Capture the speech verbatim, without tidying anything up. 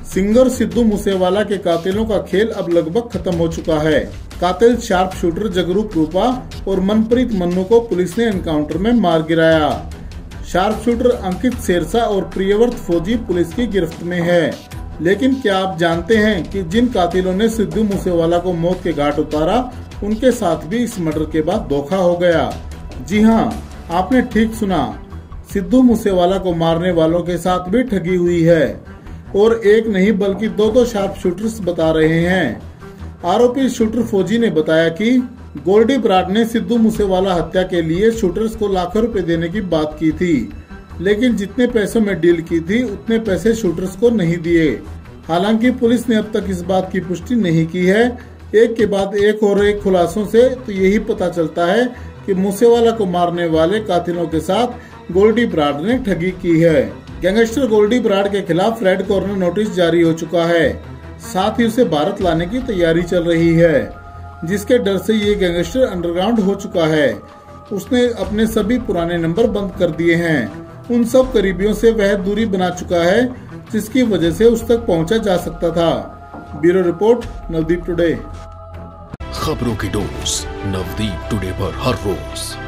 Singer Sidhu Moosewala के कातिलों का खेल अब लगभग खत्म हो चुका है। कातिल शार्प शूटर जगरूप रूपा और मनप्रीत मन्नू को पुलिस ने एनकाउंटर में मार गिराया। शार्प शूटर अंकित शेरशाह और प्रियव्रत फौजी पुलिस की गिरफ्त में है। लेकिन क्या आप जानते हैं कि जिन कातिलों ने सिद्धू मूसेवाला को मौत के घाट उतारा, उनके साथ भी इस मर्डर के बाद धोखा हो गया। जी हाँ, आपने ठीक सुना, सिद्धू मूसेवाला को मारने वालों के साथ भी ठगी हुई है और एक नहीं बल्कि दो दो शार्प शूटर्स बता रहे हैं। आरोपी शूटर फौजी ने बताया कि गोल्डी ब्राड ने सिद्धू मूसेवाला हत्या के लिए शूटर्स को लाखों रुपए देने की बात की थी, लेकिन जितने पैसों में डील की थी उतने पैसे शूटर्स को नहीं दिए। हालांकि पुलिस ने अब तक इस बात की पुष्टि नहीं की है। एक के बाद एक और एक खुलासों से तो यही पता चलता है कि मूसेवाला को मारने वाले कातिलों के साथ गोल्डी ब्राड ने ठगी की है। गैंगस्टर गोल्डी ब्राड के खिलाफ रेड कॉर्नर नोटिस जारी हो चुका है। साथ ही उसे भारत लाने की तैयारी चल रही है, जिसके डर से ये गैंगस्टर अंडरग्राउंड हो चुका है। उसने अपने सभी पुराने नंबर बंद कर दिए हैं। उन सब करीबियों से वह दूरी बना चुका है, जिसकी वजह से उस तक पहुंचा जा सकता था। Bureau report, Navdeep today. खबरों की डोज नवदीप टुडे पर हर रोज।